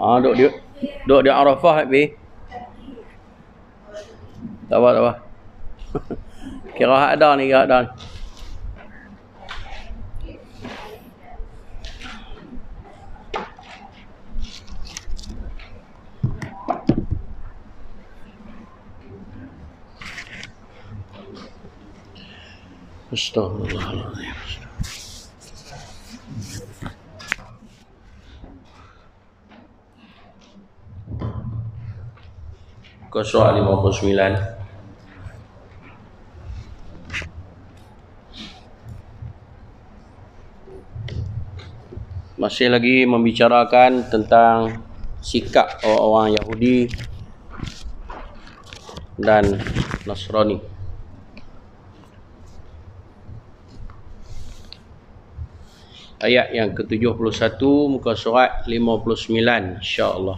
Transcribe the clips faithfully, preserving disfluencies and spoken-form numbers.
Ah, duk dia duk di Arafah bi. Tak apa, tak apa. Kira ada ni, kira ada ni. Astaghfirullahaladzim. Ke soal lima puluh sembilan. Masih lagi membicarakan tentang sikap orang-orang Yahudi dan Nasrani. Ayat yang ke tujuh puluh satu, muka surat lima puluh sembilan, insya-Allah.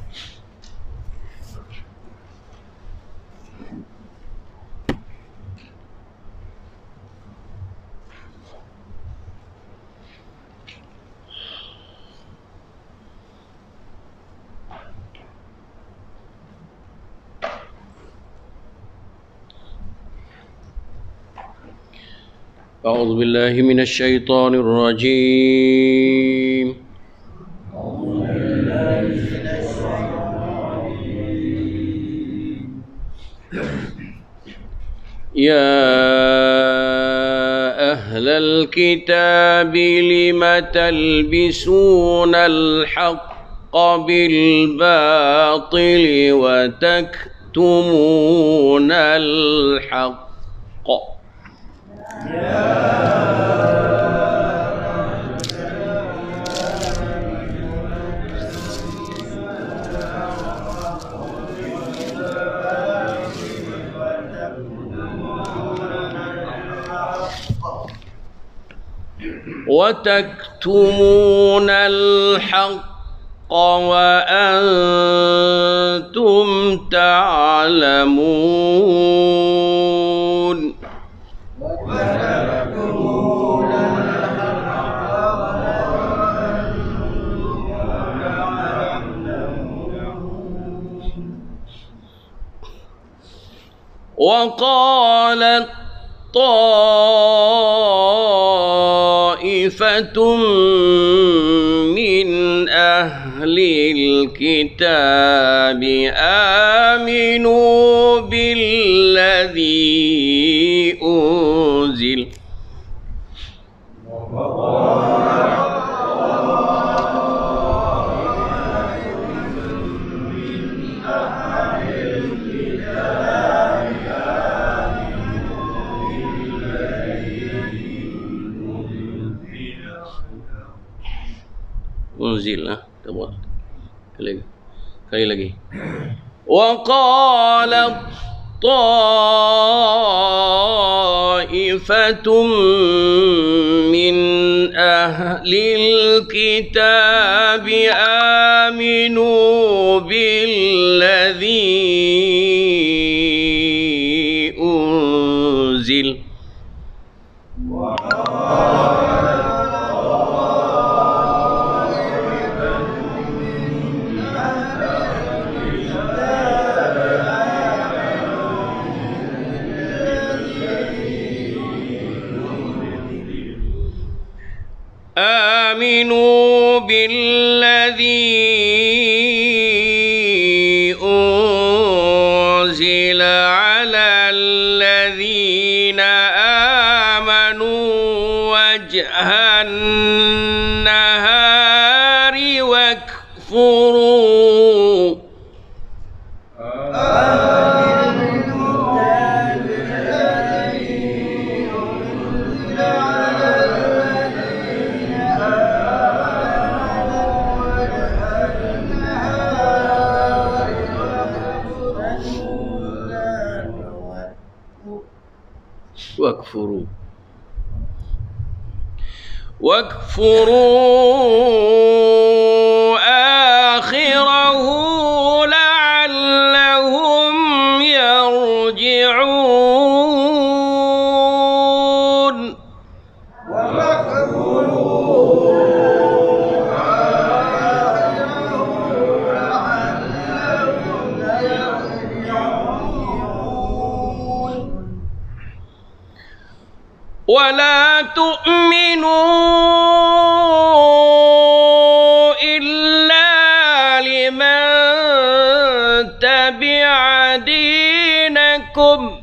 أعوذ بالله من الشيطان الرجيم يا أهل الكتاب لم تلبسون الحق بالباطل وتكتمون الحق وتكتمون الحق وأنتم تعلمون وقالت طائفة من أهل الكتاب آمنوا بالذي أنزل unzil lah, buat kali kali lagi. وقال طائفة من أهل الكتاب آمنوا بالذي أنزل آمنوا بالذي أنزل على الذين آمنوا وجه النهار واكفروا واكفروا واكفروا آخره لعلهم يرجعون واكفروا آخره wala tu'minu illa liman tabi'a dinakum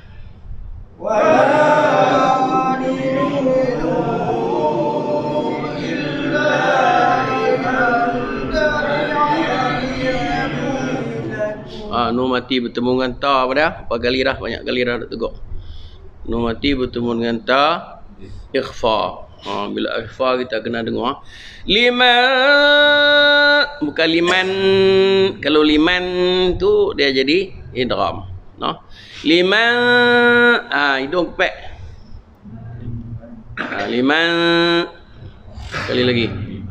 wala Ah, nu mati bertemu dengan ta apa dah? Apa kali dah? Banyak kali dah teguk. Nu mati bertemu dengan ta ikhfa. Ha, bila ikhfa kita kena dengar. Liman bukan liman. Kalau liman tu dia jadi idgham. No? Liman ah hidung kepek. Ah, liman kali lagi.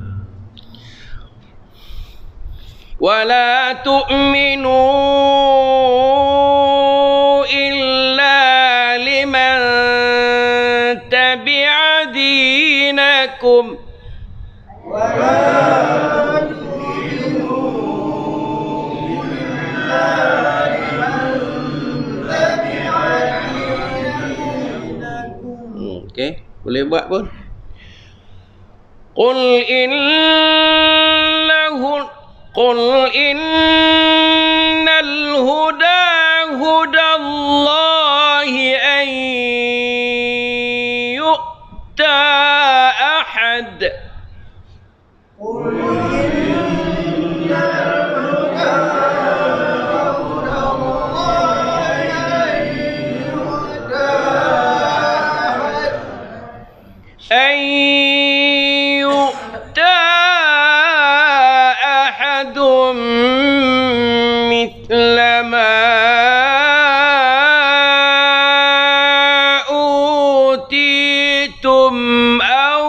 ولا تؤمنوا إلا لمن تبع دينكم ولا تؤمنوا إلا لمن تبع دينكم. Okey, boleh buat pun. Qul innahu قل إن الهدى هدى الله أن يؤتى أحد قل إن الهدى هدى الله أن يؤتى أحد أن يؤتى مثل ما أوتيتم أو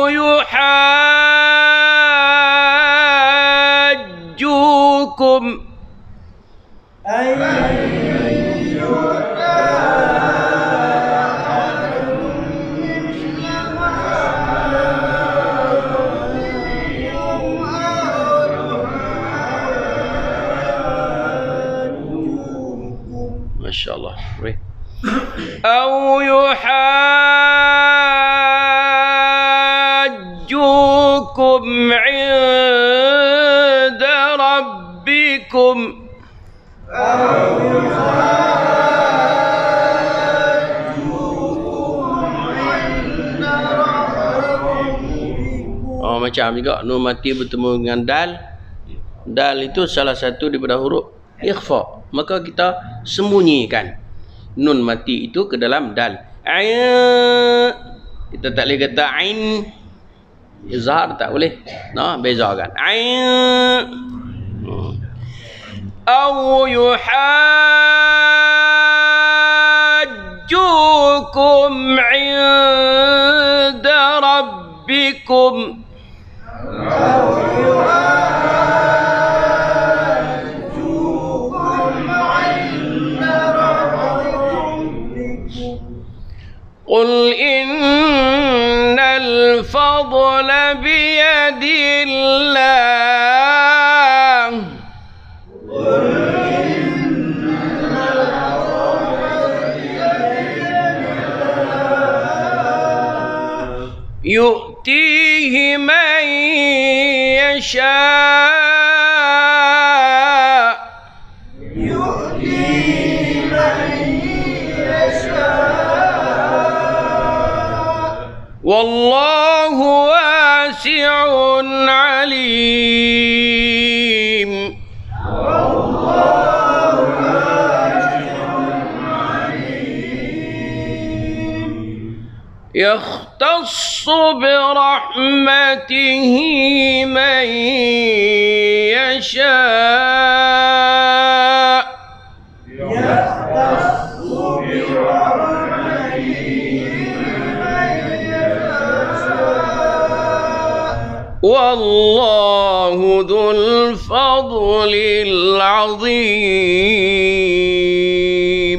يحاجوكم Masya Allah. أو يحاجوكم عند ربكم أو يحاجوكم عند ربكم. Oh, macam juga nun mati bertemu dengan dal. Dal itu salah satu daripada huruf ikhfa. Maka kita sembunyikan nun mati itu ke dalam dal. Ain kita tak boleh kata ain izhar, tak boleh. Nah, bezakan. Ain au yuhajjukum 'inda rabbikum au قل إن الفضل بيد الله قل إن الفضل بيد الله يؤتيه من يشاء والله واسع عليم والله واسع عليم يختص برحمته من يشاء يختص برحمته والله ذو الفضل العظيم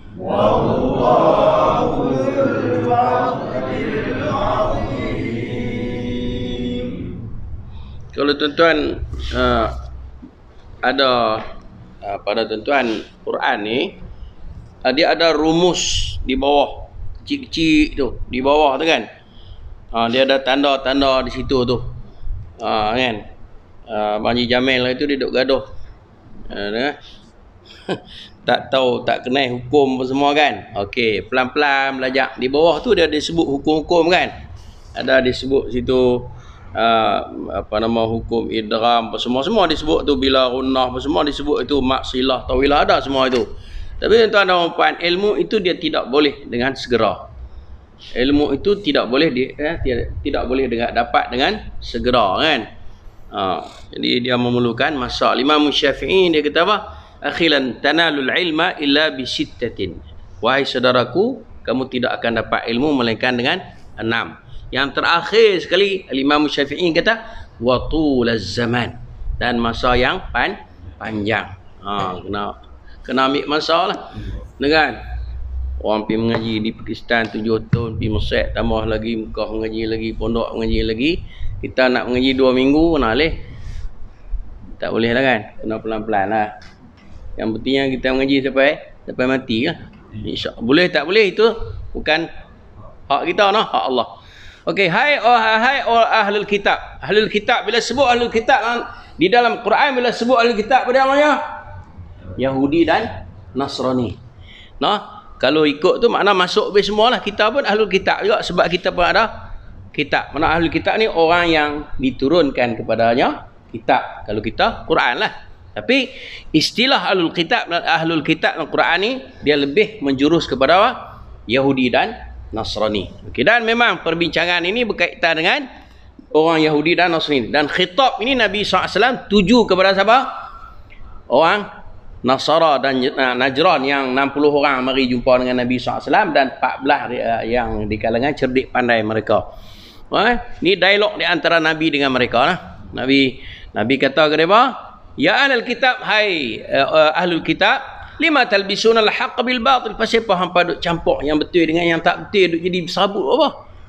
والله ذو الفضل العظيم. Kalau tuan-tuan uh, ada uh, pada tuan-tuan Quran ni uh, dia ada rumus di bawah kecil-kecil tu di bawah tu kan. Ha, dia ada tanda-tanda di situ tu. Ha, kan. Ha, Banji Jamil itu dia duduk gaduh. Ha, tak tahu, tak kenal hukum apa semua kan. Okey, pelan-pelan belajar. Di bawah tu dia disebut hukum-hukum kan. Ada disebut situ uh, apa nama hukum idgham apa semua-semua disebut tu, bila gunnah apa semua disebut itu, maksilah, tawilah, ada semua itu. Tapi tuan-tuan dan puan, ilmu itu dia tidak boleh dengan segera. Ilmu itu tidak boleh di, eh, tidak, tidak boleh dengan, dapat dengan segera kan. Ha, jadi dia memerlukan masa. Imam Syafi'i dia kata apa? Akhilan tanalul ilma illa bi sittatin. Wahai saudaraku, kamu tidak akan dapat ilmu melainkan dengan enam. Yang terakhir sekali Imam Syafi'i kata wa tulaz zaman, dan masa yang pan, panjang. Ha, kena kena ambil masa lah. Dengan orang pergi mengaji di Pakistan tujuh tahun, pergi Mesir, tambah lagi Mekah mengaji lagi, pondok mengaji lagi. Kita nak mengaji dua minggu, nak boleh? Tak boleh lah kan? Kena pelan-pelan lah. Yang pentingnya kita mengaji sampai sampai mati lah. InsyaAllah. Boleh tak boleh itu bukan hak kita, nah, hak Allah. Okey, hai oh hai oh ahlul kitab. Ahlul kitab, bila sebut ahlul kitab di dalam Quran, bila sebut ahlul kitab pada namanya Yahudi dan Nasrani. Nah, kalau ikut tu makna masuk habis semualah. Kita pun ahlul kitab juga sebab kita pun ada kitab. Mana ahlul kitab ni orang yang diturunkan kepadanya kitab. Kalau kita Quran lah. Tapi istilah ahlul kitab ahlul kitab dalam Quran ni dia lebih menjurus kepada apa? Yahudi dan Nasrani. Okey, dan memang perbincangan ini berkaitan dengan orang Yahudi dan Nasrani. Dan khitab ini Nabi sallallahu alaihi wasallam tuju kepada siapa? Orang Nasara dan Najran yang enam puluh orang mari jumpa dengan Nabi sallallahu alaihi wasallam, dan empat belas yang di kalangan cerdik pandai mereka. Eh, ni dialog di antara Nabi dengan mereka lah. Nabi Nabi kata kepada apa? Ya ahlul kitab, hai uh, ahlul kitab, lima talbisuna al-haqq bil batil. Pasal apa hangpa duk campur yang betul dengan yang tak betul, duk jadi bersabut apa?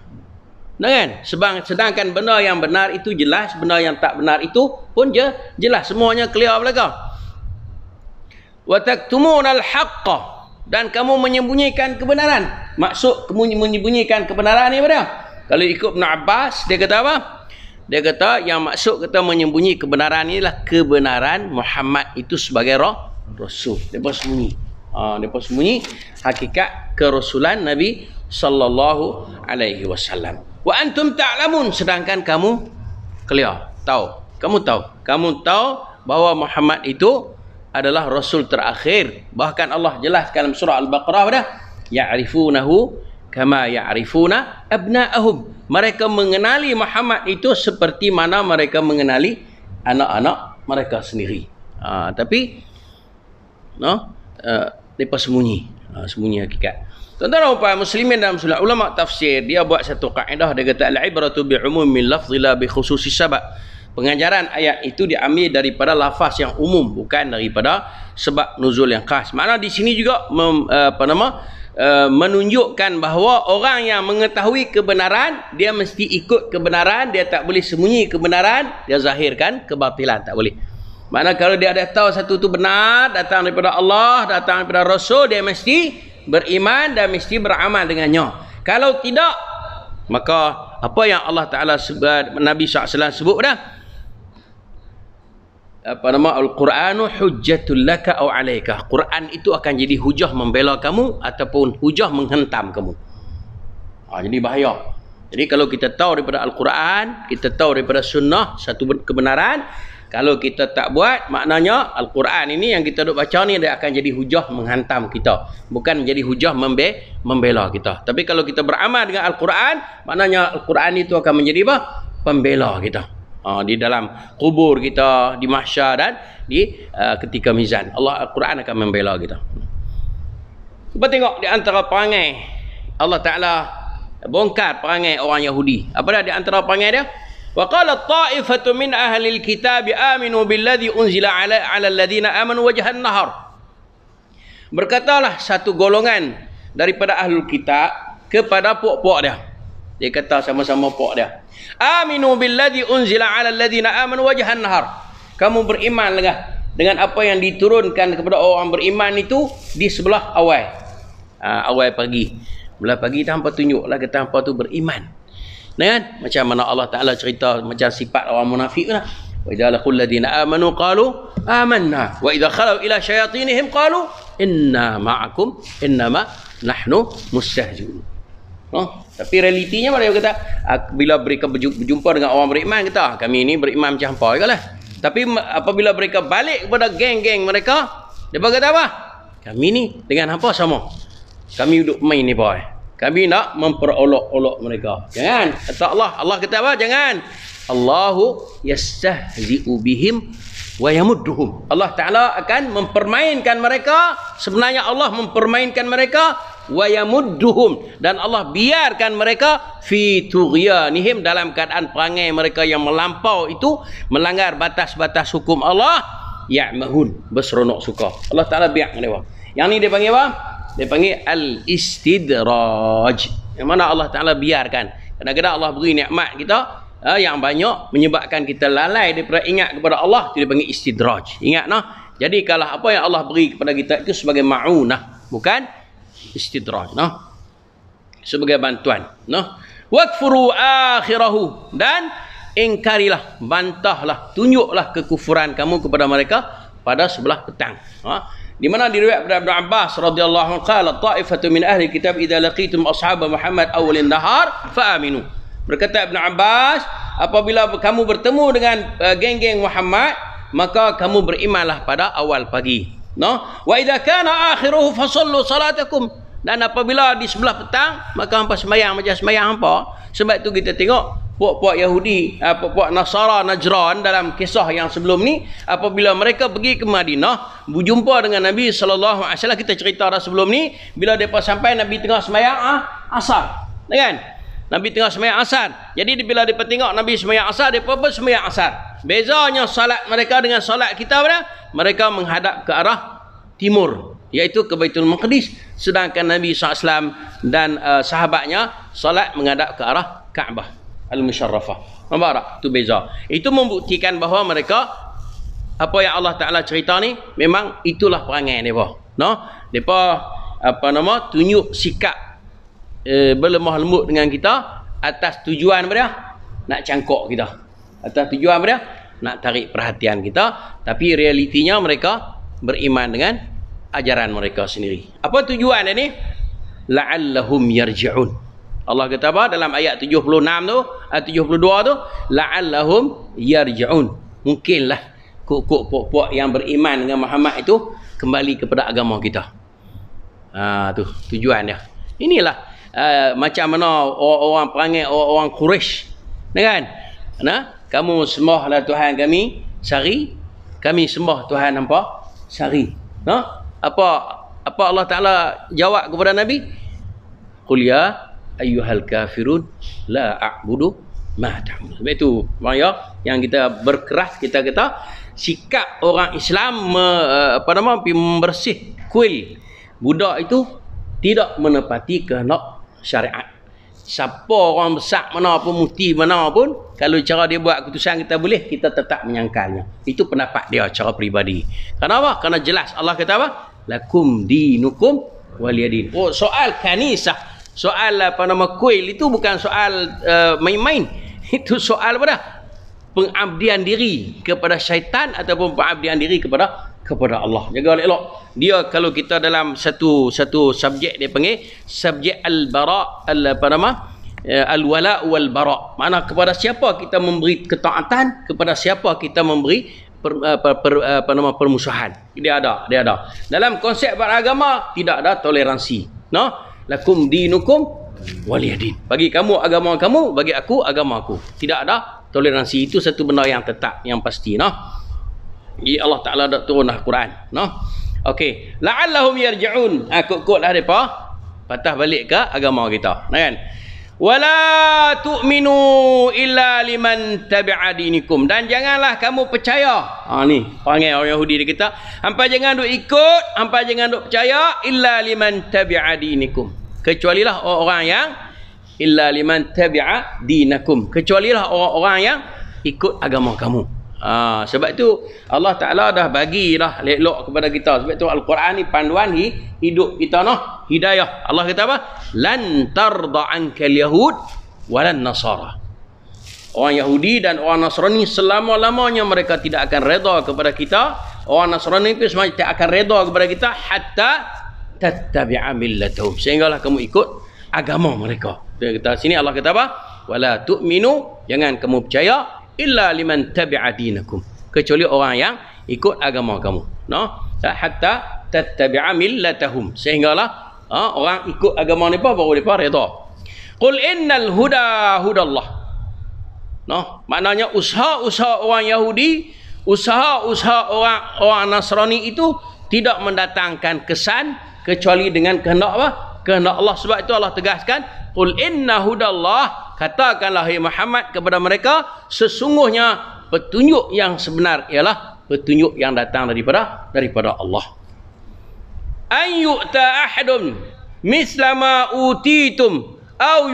Nah kan? Sebang, sedangkan benda yang benar itu jelas, benda yang tak benar itu pun je jelas, semuanya clear belaka. Wa taktumuna al-haqq, dan kamu menyembunyikan kebenaran. Maksud kamu menyembunyikan kebenaran ni apa? Kalau ikut Ibn Abbas, dia kata apa? Dia kata yang maksud kata menyembunyi kebenaran inilah kebenaran Muhammad itu sebagai roh Rasul. Mereka sembunyi. Ha, mereka sembunyi hakikat kerasulan Nabi sallallahu alaihi wasallam. Wa antum ta'lamun, sedangkan kamu clear, tahu. Kamu tahu. Kamu tahu bahawa Muhammad itu adalah Rasul terakhir. Bahkan Allah jelaskan dalam surah Al-Baqarah pada ya'rifunahu kama ya'rifuna abna'ahum. Mereka mengenali Muhammad itu seperti mana mereka mengenali anak-anak mereka sendiri. Ha, tapi no, uh, mereka sembunyi. Ha, sembunyi hakikat. Tuan-tuan dan puan muslimin dan muslimat, ulama tafsir dia buat satu kaedah, dia kata al-ibratu bi'umumil lafzi la bi khususi sabab. Pengajaran ayat itu diambil daripada lafaz yang umum, bukan daripada sebab nuzul yang khas. Makna di sini juga mem, uh, apa nama Uh, menunjukkan bahawa orang yang mengetahui kebenaran dia mesti ikut kebenaran, dia tak boleh sembunyi kebenaran, dia zahirkan kebatilan, tak boleh. Makna kalau dia ada tahu satu tu benar, datang daripada Allah, datang daripada Rasul, dia mesti beriman dan mesti beramal dengannya. Kalau tidak, maka apa yang Allah Ta'ala sebut, Nabi sallallahu alaihi wasallam sebut dah, apa nama, Al-Quranu hujjatul laka aw alaika. Quran itu akan jadi hujah membela kamu ataupun hujah menghentam kamu. Ha, jadi bahaya. Jadi kalau kita tahu daripada Al-Quran, kita tahu daripada sunnah satu kebenaran, kalau kita tak buat, maknanya Al-Quran ini yang kita duk baca ni dia akan jadi hujah menghantam kita, bukan menjadi hujah membe membela kita. Tapi kalau kita beramal dengan Al-Quran, maknanya Al-Quran itu akan menjadi apa? Pembela kita. Ha, di dalam kubur kita, di mahsyar dan di uh, ketika mizan, Allah Al-Quran akan membela kita. Cuba tengok di antara perangai Allah Ta'ala bongkar perangai orang Yahudi. Apa dah di antara perangai dia? Wa qala ta'ifatu min ahli al-kitab aminu billadhi unzila ala ala alladhina amanu wajhan nahar. Berkatalah satu golongan daripada ahlul kitab kepada puak-puak dia. Dia kata sama-sama puak dia, aminu billadhi unzila ala alladhina amanu wajhan nahar. Kamu beriman dengan dengan apa yang diturunkan kepada orang beriman itu di sebelah awal, ha, awal pagi. Belah pagi tanpa tunjuklah kata hampa tu beriman. Nah, kan? Macam mana Allah Taala cerita macam sifat orang munafik lah. Wa idza laqul ladina amanu qalu amanna wa idza khalu ila syayatinihim qalu inna ma'akum innama nahnu mustahzi'un. Oh, tapi realitinya mereka kata bila mereka berjumpa dengan orang beriman kata kami ini beriman macam hampa juga lah. Tapi apabila mereka balik kepada geng-geng mereka, mereka kata apa? Kami ni dengan hampa sama. Kami duduk main ni boy. Kami nak memperolok-olok mereka. Jangan. Kata Allah, Allah kata apa? Jangan. Allahu yastahzi'u bihim wa yamudduhum. Allah Ta'ala akan mempermainkan mereka. Sebenarnya Allah mempermainkan mereka wa yamudduhum, dan Allah biarkan mereka fi tughyanihim, dalam keadaan perangai mereka yang melampau itu, melanggar batas-batas hukum Allah, ya'mahun, berseronok suka. Allah Ta'ala biar mereka. Yang ni dia panggil apa? Dia panggil al-istidraj. Yang mana Allah Ta'ala biarkan. Kadang-kadang Allah beri nikmat kita uh, yang banyak menyebabkan kita lalai daripada ingat kepada Allah, itu dia panggil istidraj. Ingat nah. Jadi kalau apa yang Allah beri kepada kita itu sebagai ma'unah, bukan istidraj, noh, sebagai bantuan, noh. Wakfuru akhirahu, dan ingkarilah, bantahlah, tunjuklah kekufuran kamu kepada mereka pada sebelah petang. Ha? Di mana diriwayat daripada Ibnu Abbas radhiyallahu anhu qala ta'ifatu min ahli kitab idza laqitum ashab Muhammad awwalin nahar fa'aminu. Berkata Ibnu Abbas, apabila kamu bertemu dengan uh, geng-geng Muhammad, maka kamu berimanlah pada awal pagi. No, wa idza kana akhiruhu fasallu salatakum, dan apabila di sebelah petang maka hampa sembahyang macam sembahyang hampa. Sebab tu kita tengok puak-puak Yahudi, puak-puak Nasara Najran dalam kisah yang sebelum ni, apabila mereka pergi ke Madinah berjumpa dengan Nabi sallallahu alaihi wasallam, kita cerita dah sebelum ni, bila depa sampai Nabi tengah sembahyang ah, asar, kan? Nabi tengah sembahyang asar. Jadi bila depa tengok Nabi sembahyang asar, depa pun sembahyang asar. Bezanya salat mereka dengan salat kita pada, mereka menghadap ke arah timur, iaitu ke Baitul Maqdis, sedangkan Nabi sallallahu alaihi wasallam dan uh, sahabatnya salat menghadap ke arah Kaabah Al-Musharrafah. Nampak tak? Itu beza. Itu membuktikan bahawa mereka, apa yang Allah Ta'ala cerita ni, memang itulah perangai mereka. No? Mereka, apa nama, tunjuk sikap eh, berlemah lembut dengan kita atas tujuan mereka nak cangkok kita, atas tujuan mereka nak tarik perhatian kita, tapi realitinya mereka beriman dengan ajaran mereka sendiri. Apa tujuan ini? La'allahum yarji'un. Allah kata apa dalam ayat tujuh puluh enam tu, ayat tujuh puluh dua tu, la'allahum yarji'un. Mungkinlah kok-kok puak-puak yang beriman dengan Muhammad itu kembali kepada agama kita. Ha, tu tujuan dia. Inilah uh, macam mana orang-orang perangai orang-orang Quraisy, kan? Nah, kamu sembahlah Tuhan kami sehari, kami sembah Tuhan hampa sehari. Nah, apa apa Allah Taala jawab kepada Nabi? Qul ya ayyuhal kafirun la a'budu ma ta'budun. Sebab itu maknanya yang kita berkeras, kita kata sikap orang Islam me, apa nama membersih kuil budak itu tidak menepati kehendak syariat. Siapa orang besar mana pun, mufti mana pun, kalau cara dia buat keputusan kita boleh, kita tetap menyangkalnya. Itu pendapat dia cara peribadi. Kenapa? Karena jelas Allah kata apa? Lakum dinukum waliyadin. Oh, soal kanisah, soal apa nama kuil itu bukan soal uh, main-main. Itu soal apa? Pengabdian diri kepada syaitan ataupun pengabdian diri kepada kepada Allah. Jaga elok. Dia kalau kita dalam satu satu subjek dia panggil subjek al-bara, al apa nama? Al-wala wal bara. Mana kepada siapa kita memberi ketaatan, kepada siapa kita memberi per, per, per, apa nama permusuhan. Dia ada, dia ada. Dalam konsep beragama tidak ada toleransi. No? Lakum dinukum waliyadin. Bagi kamu agama kamu, bagi aku agama aku. Tidak ada toleransi. Itu satu benda yang tetap, yang pasti, no? Jadi Allah Ta'ala dah turun Al-Quran, no? Okey, la'allahum yarji'un. Ha, kok-koklah depa patah balik ke agama kita, kan? Wala tu'minu illa liman tabi'a dinikum, dan janganlah kamu percaya. Ha ni, panggil orang Yahudi dia kata, hampa jangan duk ikut, hampa jangan duk percaya illa liman tabi'a dinikum. Kecualilah orang yang illa liman tabi'a dinakum. Kecualilah orang-orang yang ikut agama kamu. Ha, sebab itu Allah Ta'ala dah bagi dah elok kepada kita. Sebab itu Al-Quran ni panduan hi, hidup kita noh, hidayah. Allah kata apa? Lan tarda ankal yahud walan nasara. Orang Yahudi dan orang Nasrani selama-lamanya mereka tidak akan redha kepada kita. Orang Nasrani itu semua tidak akan redha kepada kita hatta tattabi'a millatahum. Sehinggalah kamu ikut agama mereka. Dia kata sini Allah kata apa? Wala tu'minu, jangan kamu percaya illa liman tabi'a dinakum, kecuali orang yang ikut agama kamu. No? Hatta tattabi'a millatahum. Sehinggalah ha, orang ikut agama mereka baru mereka redha. Qul innal huda hudallah. No, maknanya usaha-usaha orang Yahudi, usaha-usaha orang orang Nasrani itu tidak mendatangkan kesan kecuali dengan kehendak apa? Kehendak Allah. Sebab itu Allah tegaskan, qul inna hudallah, katakanlah ya Muhammad kepada mereka, sesungguhnya petunjuk yang sebenar ialah petunjuk yang datang daripada daripada Allah. An yu'ta ahadun misla ma utitum au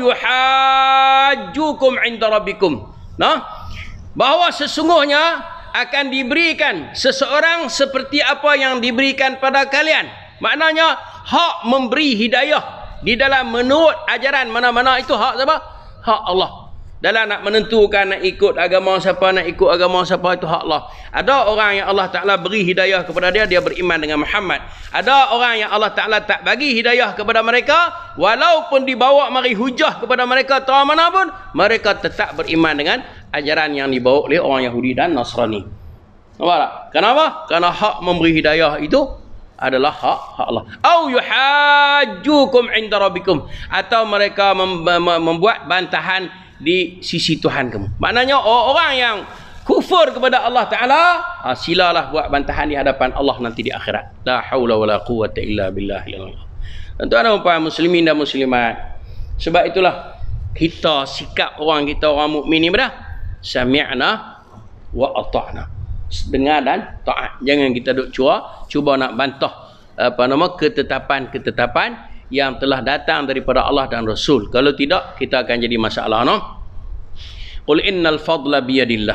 yuhajjukum 'inda rabbikum. Nah, bahawa sesungguhnya akan diberikan seseorang seperti apa yang diberikan pada kalian. Maknanya hak memberi hidayah di dalam menurut ajaran mana-mana itu hak siapa? Hak Allah. Dalam nak menentukan nak ikut agama siapa, nak ikut agama siapa, itu hak Allah. Ada orang yang Allah Ta'ala beri hidayah kepada dia, dia beriman dengan Muhammad. Ada orang yang Allah Ta'ala tak bagi hidayah kepada mereka, walaupun dibawa mari hujah kepada mereka atau mana pun, mereka tetap beriman dengan ajaran yang dibawa oleh orang Yahudi dan Nasrani. Nampak tak? Kenapa? Kerana hak memberi hidayah itu adalah hak, hak Allah. Au yuhajjukum 'inda rabbikum, atau mereka mem mem membuat bantahan di sisi Tuhan kamu. Maknanya orang yang kufur kepada Allah Ta'ala, ha, silalah buat bantahan di hadapan Allah nanti di akhirat. La haula wala quwwata illa billah. Tuan-tuan dan puan muslimin dan muslimat, sebab itulah kita sikap orang kita orang mukmin ni dah sami'na wa ata'na, dengar dan taat. Jangan kita duk cuba cuba nak bantah apa nama ketetapan-ketetapan yang telah datang daripada Allah dan Rasul. Kalau tidak, kita akan jadi masalah, no? Qul innal fadla biyadillah.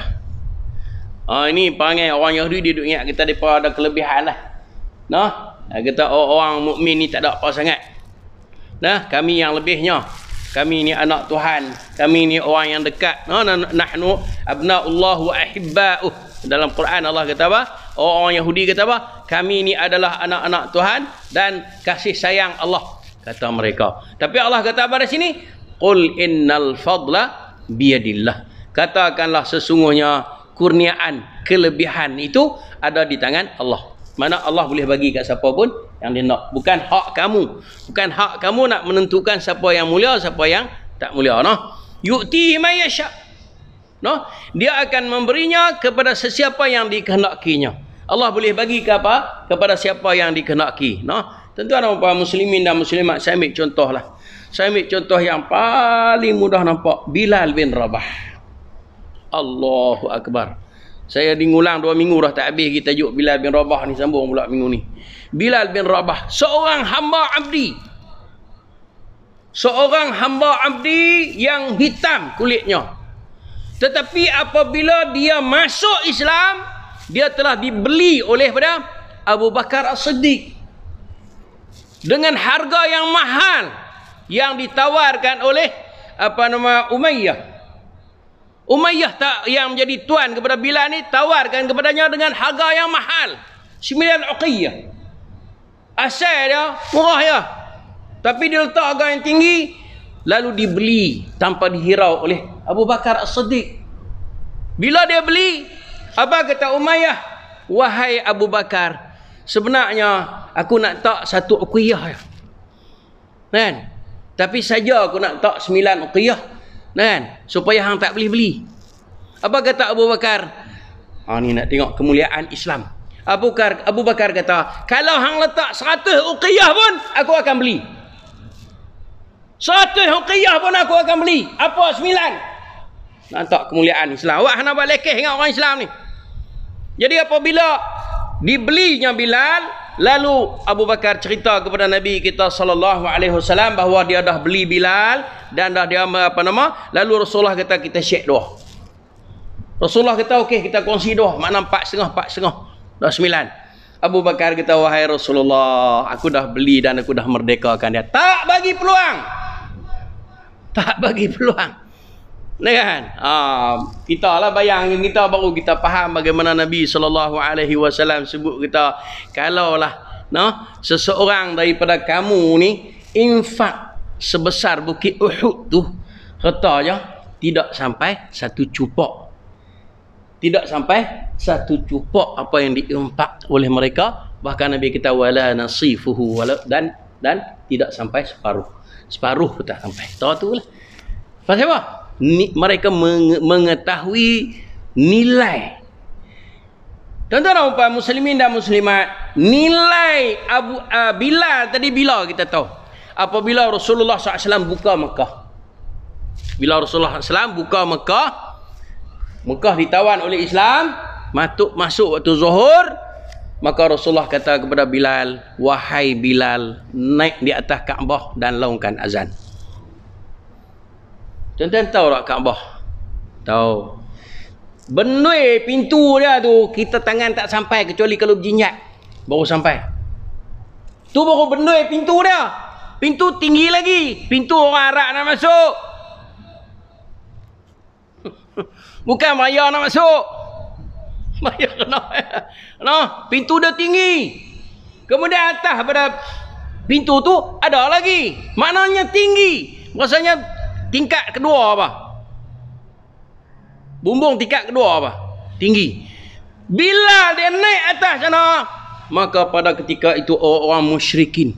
Ah, ini panggil orang Yahudi, dia duk ingat kita depa ada kelebihan lah. Nah, kita orang mukmin ni tak ada apa sangat. Nah, kami yang lebihnya. Kami ni anak Tuhan. Kami ni orang yang dekat. Nah, nahnu abnaullah wa ahibba'uh. Dalam Quran Allah kata apa? Orang Yahudi kata apa? Kami ni adalah anak-anak Tuhan dan kasih sayang Allah, kata mereka. Tapi Allah kata pada sini, qul innal fadla biyadillah. Katakanlah sesungguhnya kurniaan, kelebihan itu ada di tangan Allah. Mana Allah boleh bagi kat siapa pun yang dia nak. Bukan hak kamu. Bukan hak kamu nak menentukan siapa yang mulia, siapa yang tak mulia, no? Yu'tihi may yasha. No? Dia akan memberinya kepada sesiapa yang dikehendakinya. Allah boleh bagi ke apa? Kepada siapa yang dikehendaki. No? Tentu ada para muslimin dan muslimat, saya ambil contoh lah. Saya ambil contoh yang paling mudah nampak. Bilal bin Rabah. Allahu Akbar. Saya dingulang dua minggu dah tak habis kita tajuk Bilal bin Rabah ni, sambung pula minggu ni. Bilal bin Rabah, seorang hamba abdi. Seorang hamba abdi yang hitam kulitnya. Tetapi apabila dia masuk Islam, dia telah dibeli oleh pada Abu Bakar As-Siddiq dengan harga yang mahal yang ditawarkan oleh apa nama Umayyah. Umayyah tak yang menjadi tuan kepada Bilal ni tawarkan kepadanya dengan harga yang mahal, sembilan uqiyah. Asal dia murah ya, tapi dia letak harga yang tinggi, lalu dibeli tanpa dihirau oleh Abu Bakar As-Siddiq. Bila dia beli, apa kata Umayyah? Wahai Abu Bakar, sebenarnya aku nak tak satu uqiyah ya, kan? Tapi saja aku nak tak sembilan uqiyah, kan? Supaya hang tak boleh beli. Apa kata Abu Bakar? Ah, ni nak tengok kemuliaan Islam. Abu Bakar, Abu Bakar kata, kalau hang letak seratus uqiyah pun aku akan beli. Seratus uqiyah pun aku akan beli. Apa sembilan? Nampak kemuliaan Islam. Awak nak buat lekeh dengan orang Islam ni. Jadi apabila dibelinya Bilal, lalu Abu Bakar cerita kepada Nabi kita sallallahu alaihi wasallam bahawa dia dah beli Bilal dan dah dia apa nama? Lalu Rasulullah kata kita syek doa. Rasulullah kata okey kita kongsi dua, makna empat setengah, empat setengah, dah sembilan. Abu Bakar kata wahai Rasulullah, aku dah beli dan aku dah merdekakan dia. Tak bagi peluang. Tak bagi peluang. Nah kan? Ah, kita lah bayang kita baru kita faham bagaimana Nabi sallallahu alaihi wasallam sebut kita kalaulah noh seseorang daripada kamu ni infak sebesar bukit Uhud tu, katanya tidak sampai satu cupak. Tidak sampai satu cupak apa yang diinfak oleh mereka, bahkan Nabi kita wala nasifuhu wala, dan dan tidak sampai separuh. Separuh pun tak sampai. Tahu tu lah. Pasal apa? Ni, mereka meng, mengetahui nilai. Tuan-tuan dan puan muslimin dan muslimat, nilai Abu uh, Bilal tadi bila kita tahu? Apabila Rasulullah sallallahu alaihi wasallam buka Mekah. Bila Rasulullah sallallahu alaihi wasallam buka Mekah, Mekah ditawan oleh Islam, masuk masuk waktu zuhur, maka Rasulullah kata kepada Bilal, wahai Bilal, naik di atas Kaabah dan laungkan azan. Tuan-tuan tahu tak Kaabah? Tahu. Benui pintu dia tu, kita tangan tak sampai kecuali kalau berjinjat baru sampai. Tu baru benui pintu dia. Pintu tinggi lagi. Pintu orang Arab nak masuk. Bukan Maya nak masuk. Maya kena. Nah, pintu dia tinggi. Kemudian atas pada pintu tu ada lagi. Maknanya tinggi. Rasanya tingkat kedua apa? Bumbung tingkat kedua apa? Tinggi. Bila dia naik atas sana, maka pada ketika itu orang-orang musyrikin.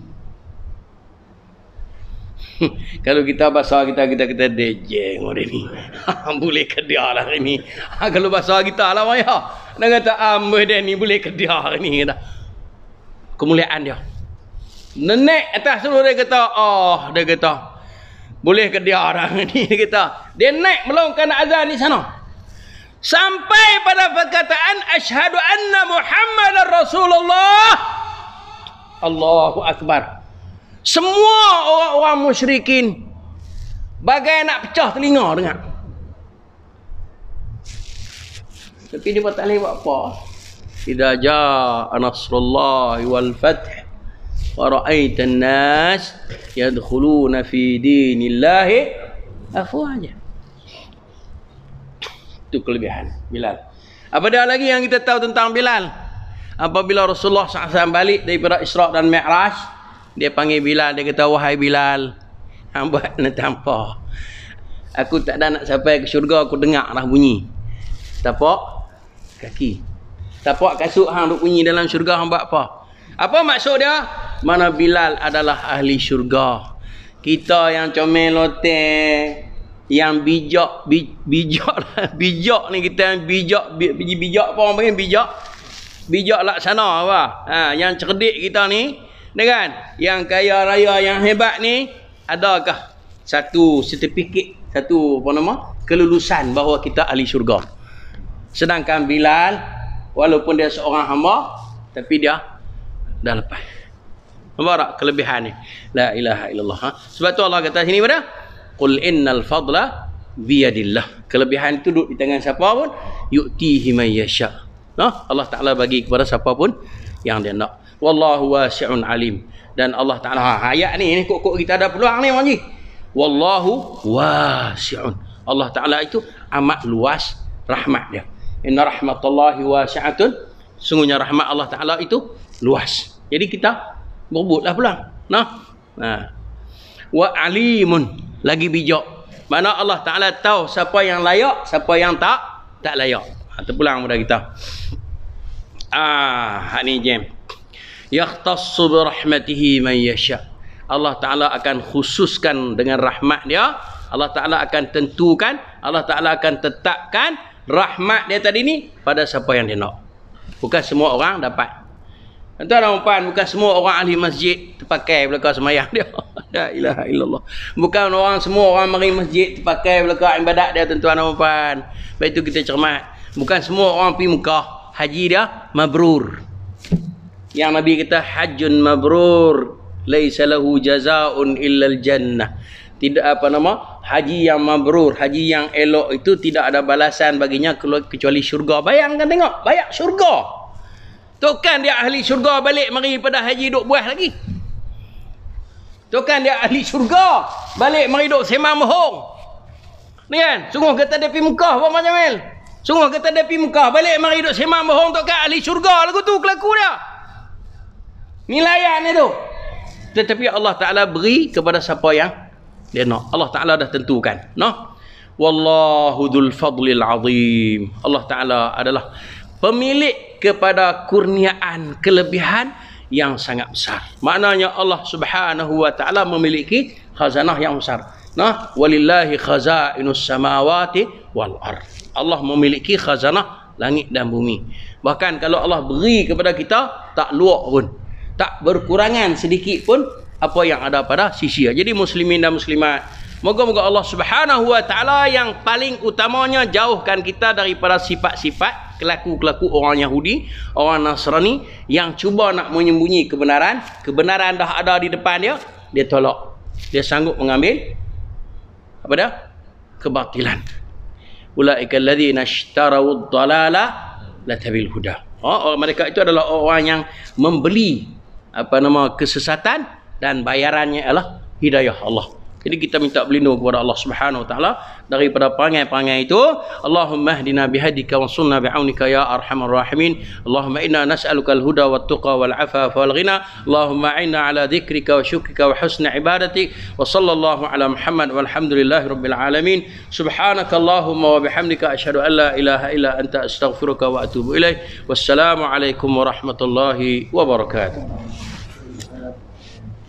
Kalau kita bahasa kita kita kita dejeng orang ni. Boleh ke dia lah ni. Kalau bahasa kita lah maya. Dia kata amboi dia ni boleh ke dia ni kata. Kemuliaan dia. Naik atas tu dia kata, oh dia kata boleh ke dia orang ni, dia kata. Dia naik melongkan azan di sana. Sampai pada perkataan asyhadu anna Muhammadar Rasulullah. Allahu Akbar. Semua orang-orang musyrikin bagai nak pecah telinga dengar. Tapi dia tak boleh buat apa. Idza jaa nasrullahi wal fath wa ra'aitan nas yadkhuluna fi dinillahi afwaja. Itu kelebihan Bilal. Apa dia lagi yang kita tahu tentang Bilal? Apabila Rasulullah sallallahu alaihi wasallam balik daripada Isra' dan Mi'raj, dia panggil Bilal, dia kata wahai Bilal, hang buat nak tanpa. Aku tak ada nak sampai ke syurga, aku dengar dah bunyi. Tapak kaki. Tapak kasut hang duk bunyi dalam syurga, hang buat apa? Apa maksud dia? Mana Bilal adalah ahli syurga. Kita yang comel loteng, yang bijak bij, bijak bijak ni kita yang bijak biji bijak apa orang panggil bijak bijak laksana apa ha, yang cerdik kita ni kan, yang kaya raya yang hebat ni, adakah satu sertifikat, satu apa nama kelulusan bahawa kita ahli syurga? Sedangkan Bilal walaupun dia seorang hamba tapi dia dah lepas. Nampak tak kelebihan ni? La ilaha illallah. Ha? Sebab tu Allah kata sini pada qul innal fadla biyadillah. Kelebihan itu duduk di tangan siapa pun, yu'tihi man yasha. Nah, Allah Taala bagi kepada siapa pun yang dia nak. Wallahu wasi'un alim. Dan Allah Taala, ha, ayat ni ni kok-kok kita ada peluang ni Wan Ji. Wallahu wasi'un. Allah Taala itu amat luas rahmat dia. Inna rahmatallahi wasi'atun. Sungguhnya rahmat Allah Taala itu luas. Jadi kita berebutlah peluang. Nah. Nah. Wa alimun, lagi bijak. Mana Allah Taala tahu siapa yang layak, siapa yang tak tak layak. Ha, terpulang pada kita. Ah, hak ni jam. Yakhtassu bi rahmatihi man yasha. Allah Taala akan khususkan dengan rahmat dia. Allah Taala akan tentukan, Allah Taala akan tetapkan rahmat dia tadi ni pada siapa yang dia nak. Bukan semua orang dapat. Tuan dan puan, bukan semua orang ahli masjid terpakai belakang sembahyang dia. La ilaha illallah. Bukan orang semua orang mari masjid terpakai belakang ibadat dia, tuan dan puan. Baik itu kita cermat. Bukan semua orang pergi Mekah, haji dia mabrur. Yang Nabi kata hajjun mabrur laisa lahu jazaa'un illal jannah. Tidak apa nama? haji yang mabrur, haji yang elok itu tidak ada balasan baginya kecuali syurga. Bayangkan tengok, bayar syurga. Tukan dia ahli syurga balik mari pada haji duk buah lagi. Tukan dia ahli syurga balik mari duk semang bohong. Ni kan, sungguh kata dia pergi Mekah Abang Jamil. Sungguh kata dia pergi Mekah balik mari duk semang bohong tukan ahli syurga lagu tu kelaku dia. Ni layan ni tu. Tetapi Allah Taala beri kepada siapa yang dia nak. Allah Taala dah tentukan, noh. Wallahu dzul fadlil azim. Allah Taala adalah pemilik kepada kurniaan kelebihan yang sangat besar. Maknanya Allah Subhanahu wa taala memiliki khazanah yang besar. Nah, walillahi khazainus samawati wal ard. Allah memiliki khazanah langit dan bumi. Bahkan kalau Allah beri kepada kita tak luak pun, tak berkurangan sedikit pun apa yang ada pada sisi dia. Jadi muslimin dan muslimat, moga-moga Allah Subhanahu wa taala yang paling utamanya jauhkan kita daripada sifat-sifat kelaku-kelaku orang Yahudi, orang Nasrani yang cuba nak menyembunyi kebenaran. Kebenaran dah ada di depan dia, dia tolak. Dia sanggup mengambil apa dah? Kebatilan. Ulaika alladzina ishtarawud dalala latabil huda. Oh, orang mereka itu adalah orang yang membeli apa nama kesesatan dan bayarannya adalah hidayah Allah. Jadi kita minta berlindung kepada Allah Subhanahu wa taala daripada perangai-perangai itu. Allahumma hdina bihadika wa sunna bi'aunika ya arhamar rahimin. Allahumma inna nas'aluka al-huda wat tuqa wal afafa wal ghina. Allahumma a'inna ala dzikrika wa syukrika wa husni ibadatik. Wa sallallahu ala Muhammad walhamdulillahi rabbil alamin. Subhanakallahumma wa bihamdika asyhadu an la ilaha illa anta astaghfiruka wa atubu ilaik. Wassalamu alaikum warahmatullahi wabarakatuh.